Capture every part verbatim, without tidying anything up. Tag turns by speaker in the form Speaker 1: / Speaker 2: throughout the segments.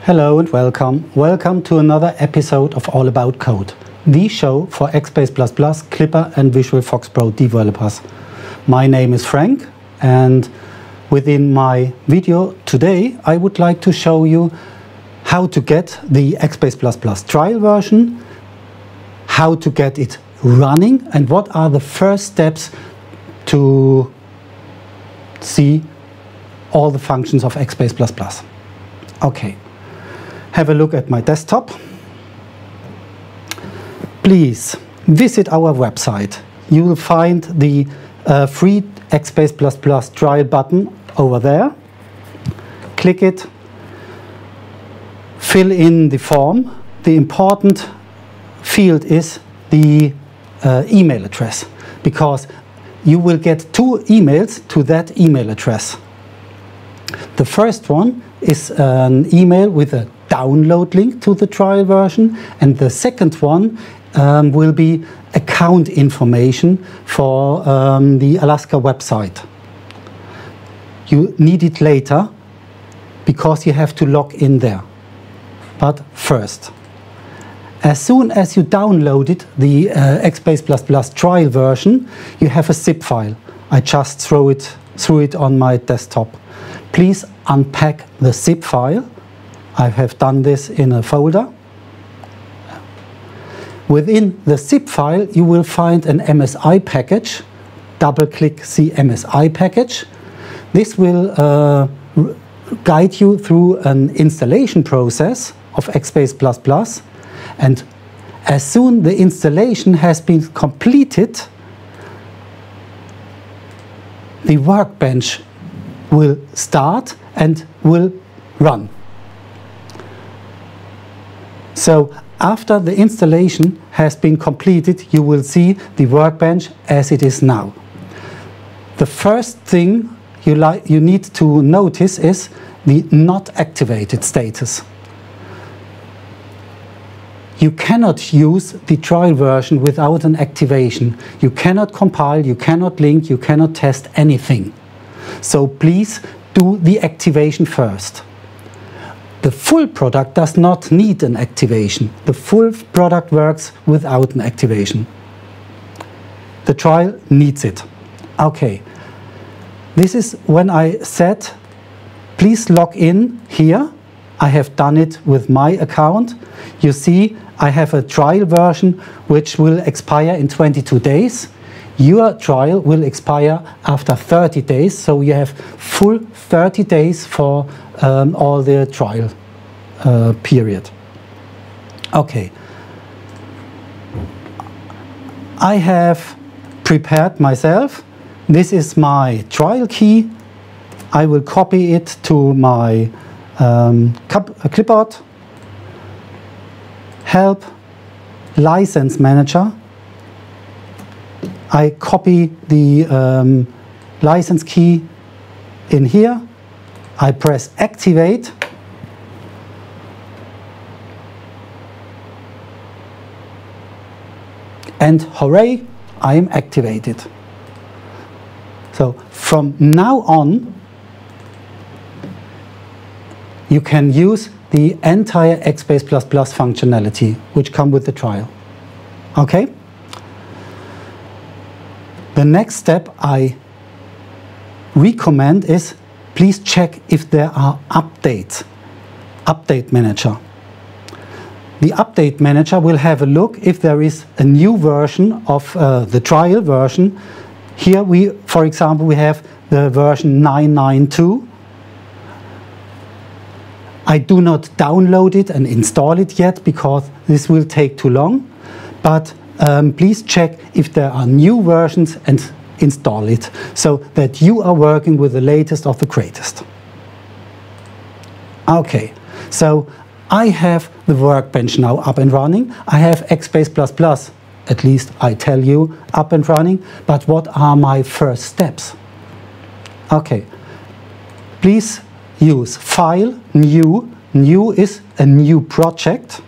Speaker 1: Hello and welcome. Welcome to another episode of All About Code, the show for Xbase plus plus, Clipper and Visual Fox Pro developers. My name is Frank, and within my video today I would like to show you how to get the Xbase plus plus trial version, how to get it running, and what are the first steps to see all the functions of Xbase plus plus. Okay. Have a look at my desktop. Please visit our website. You will find the uh, free Xbase plus plus trial button over there. Click it. Fill in the form. The important field is the uh, email address, because you will get two emails to that email address. The first one is an email with a download link to the trial version, and the second one um, will be account information for um, the Alaska website. You need it later because you have to log in there. But first, as soon as you downloaded the uh, Xbase plus plus trial version, you have a zip file. I just throw it, threw it on my desktop. Please unpack the zip file. I have done this in a folder. Within the zip file you will find an M S I package. Double-click the M S I package. This will uh, guide you through an installation process of Xbase plus plus, and as soon the installation has been completed, the Workbench will start and will run. So after the installation has been completed, you will see the Workbench as it is now. The first thing you, like, you need to notice is the not activated status. You cannot use the trial version without an activation. You cannot compile, you cannot link, you cannot test anything. So please do the activation first. The full product does not need an activation. The full product works without an activation. The trial needs it. Okay. This is when I said, please log in here. I have done it with my account. You see, I have a trial version which will expire in twenty-two days. Your trial will expire after thirty days, so you have full thirty days for um, all the trial uh, period. Okay. I have prepared myself. This is my trial key. I will copy it to my um, clipboard. Help, License Manager. I copy the um, license key in here. I press Activate. And hooray, I am activated. So from now on, you can use the entire Xbase plus plus functionality which come with the trial. Okay? The next step I recommend is, please check if there are updates. Update Manager. The Update Manager will have a look if there is a new version of uh, the trial version. Here we, for example, we have the version nine nine two. I do not download it and install it yet because this will take too long, but Um, please check if there are new versions and install it, so that you are working with the latest of the greatest. Okay, so I have the Workbench now up and running. I have Xbase plus plus, at least I tell you, up and running, but what are my first steps? Okay, please use File, New. New is a new project.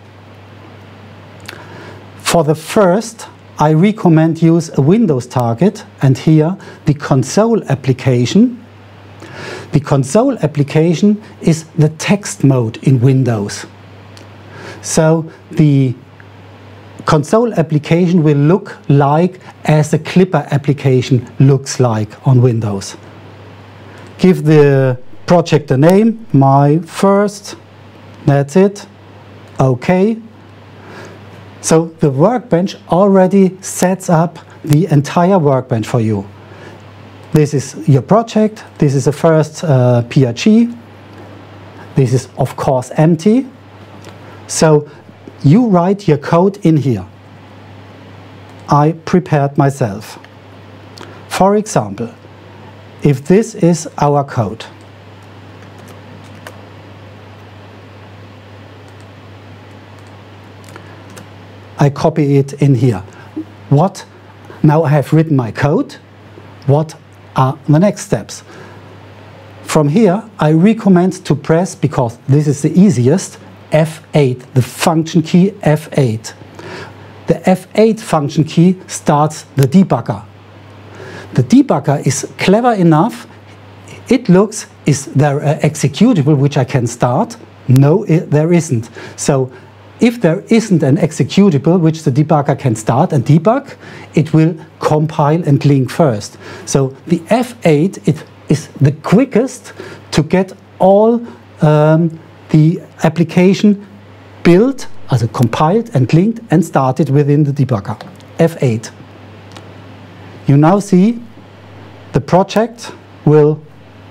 Speaker 1: For the first, I recommend use a Windows target, and here the console application. The console application is the text mode in Windows. So the console application will look like as the Clipper application looks like on Windows. Give the project a name, my first, that's it, OK. So the Workbench already sets up the entire Workbench for you. This is your project, this is the first uh, P R G, this is of course empty. So you write your code in here. I prepared myself. For example, if this is our code, I copy it in here. What? Now I have written my code. What are the next steps? From here, I recommend to press, because this is the easiest, F eight, the function key F eight. The F eight function key starts the debugger. The debugger is clever enough. It looks, is there an executable which I can start? No, it, there isn't. So if there isn't an executable which the debugger can start and debug, it will compile and link first. So the F eight it is the quickest to get all um, the application built, also compiled and linked and started within the debugger. F eight. You now see the project will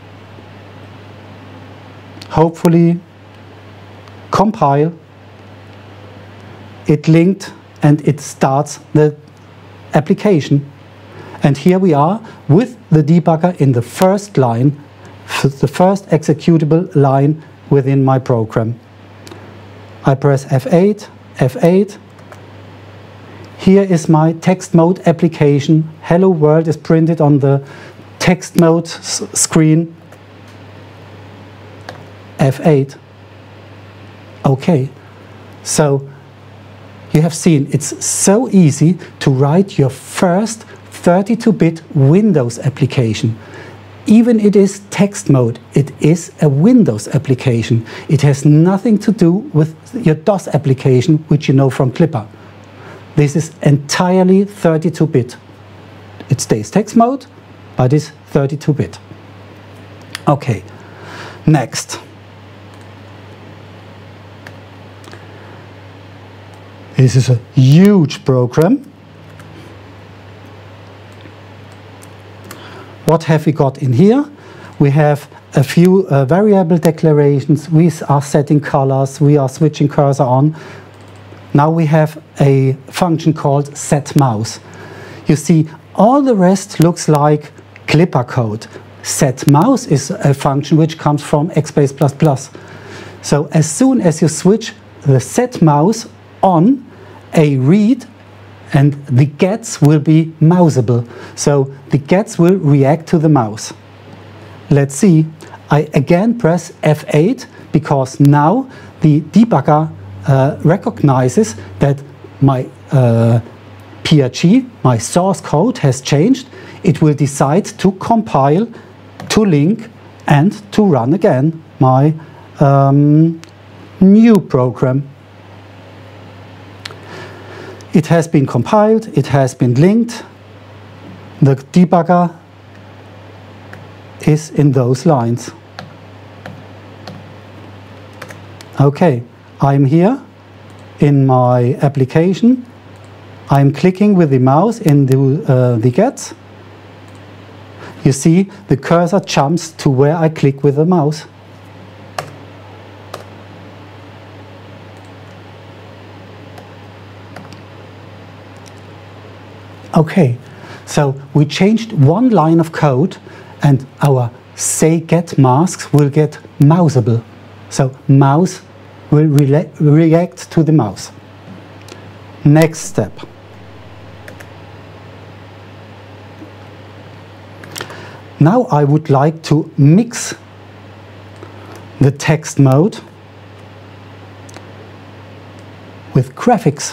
Speaker 1: hopefully compile. It linked and it starts the application. And here we are with the debugger in the first line, the first executable line within my program. I press F eight, F eight. Here is my text mode application. Hello World is printed on the text mode screen. F eight. Okay. So you have seen it's so easy to write your first thirty-two bit Windows application. Even it is text mode, it is a Windows application. It has nothing to do with your DOS application, which you know from Clipper. This is entirely thirty-two bit. It stays text mode, but it's thirty-two bit. Okay, next. This is a huge program. What have we got in here? We have a few uh, variable declarations. We are setting colors. We are switching cursor on. Now we have a function called setMouse. You see, all the rest looks like Clipper code. setMouse is a function which comes from Xbase plus plus. So as soon as you switch the setMouse on, a read and the gets will be mouseable. So the gets will react to the mouse. Let's see. I again press F eight because now the debugger uh, recognizes that my uh, P R G, my source code has changed. It will decide to compile, to link and to run again my um, new program. It has been compiled, it has been linked. The debugger is in those lines. Okay, I'm here in my application. I'm clicking with the mouse in the, uh, the gets. You see, the cursor jumps to where I click with the mouse. Okay, so we changed one line of code and our say get masks will get mouseable. So mouse will re react to the mouse. Next step. Now I would like to mix the text mode with graphics.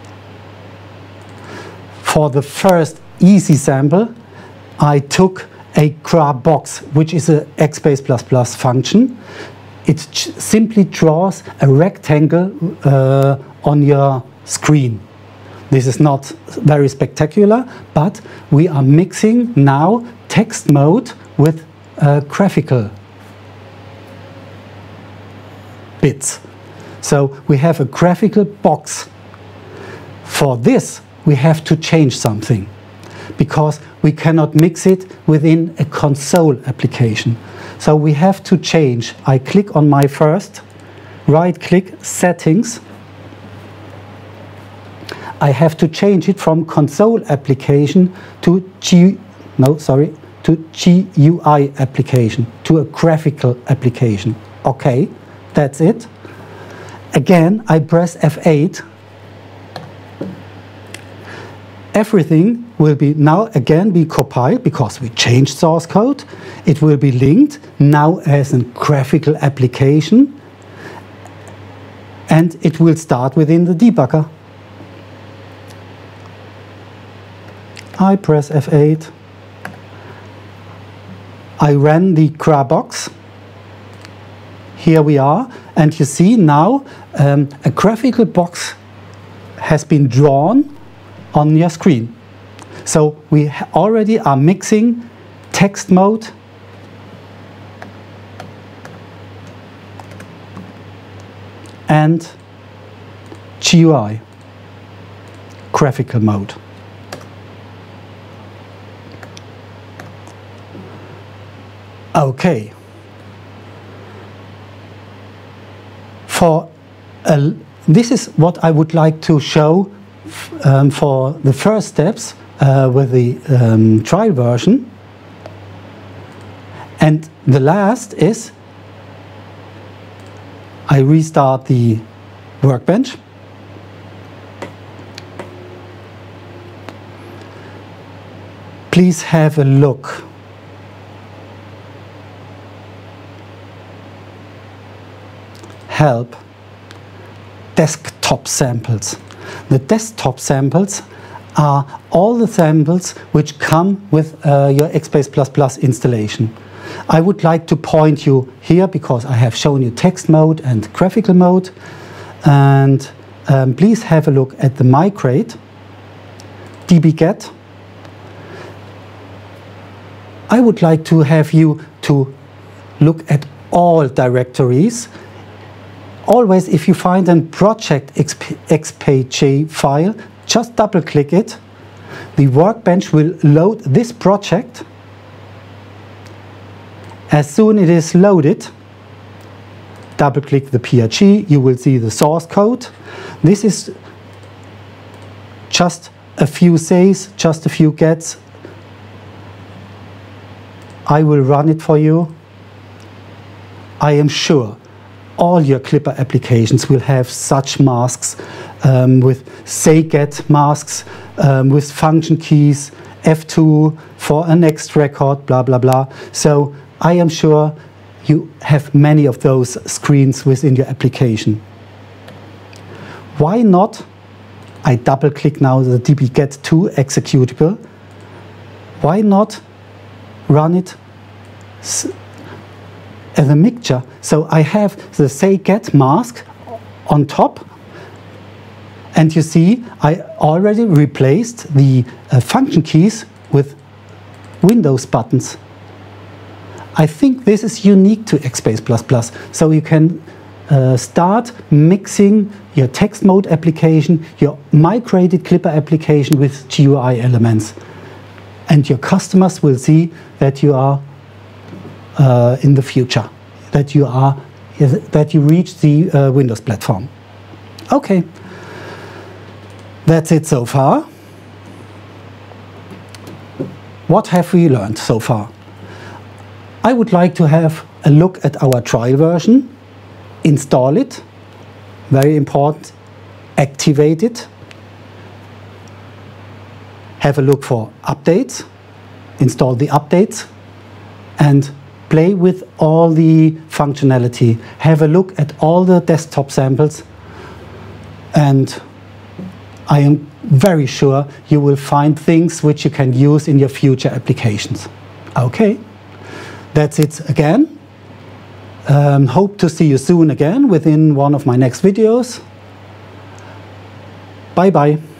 Speaker 1: For the first easy sample, I took a cra box, which is a Xbase plus plus function. It simply draws a rectangle uh, on your screen. This is not very spectacular, but we are mixing now text mode with uh, graphical bits. So we have a graphical box. For this, we have to change something, because we cannot mix it within a console application. So we have to change. I click on my first, right click, settings. I have to change it from console application to G, no, sorry, to G U I application, to a graphical application. Okay, that's it. Again, I press F eight. Everything will be now again be compiled because we changed source code. It will be linked now as a graphical application, and it will start within the debugger. I press F eight. I ran the cra box. Here we are, and you see now um, a graphical box has been drawn on your screen. So we already are mixing text mode and G U I, graphical mode. Okay. For a, this is what I would like to show um, for the first steps uh, with the um, trial version. And the last is I restart the Workbench. Please have a look. Help, desktop samples. The desktop samples are all the samples which come with uh, your Xbase plus plus installation. I would like to point you here because I have shown you text mode and graphical mode, and um, please have a look at the migrate, dbget. I would like to have you to look at all directories. Always, if you find a project X P G file, just double click it. The Workbench will load this project. As soon as it is loaded, double click the P R G, you will see the source code. This is just a few says, just a few gets. I will run it for you. I am sure all your Clipper applications will have such masks um, with say get masks, um, with function keys, F two for a next record, blah, blah, blah. So I am sure you have many of those screens within your application. Why not? I double click now the dbget two executable. Why not run it as a mixture? So I have the say get mask on top, and you see I already replaced the uh, function keys with Windows buttons. I think this is unique to Xbase plus plus, so you can uh, start mixing your text mode application, your migrated Clipper application with G U I elements, and your customers will see that you are uh, in the future, that you are that you reach the uh, Windows platform. Okay, that's it so far. What have we learned so far? I would like to have a look at our trial version, install it, very important, activate it, have a look for updates, install the updates, and play with all the functionality. Have a look at all the desktop samples, and I am very sure you will find things which you can use in your future applications. Okay, that's it again. Um, hope to see you soon again within one of my next videos. Bye bye.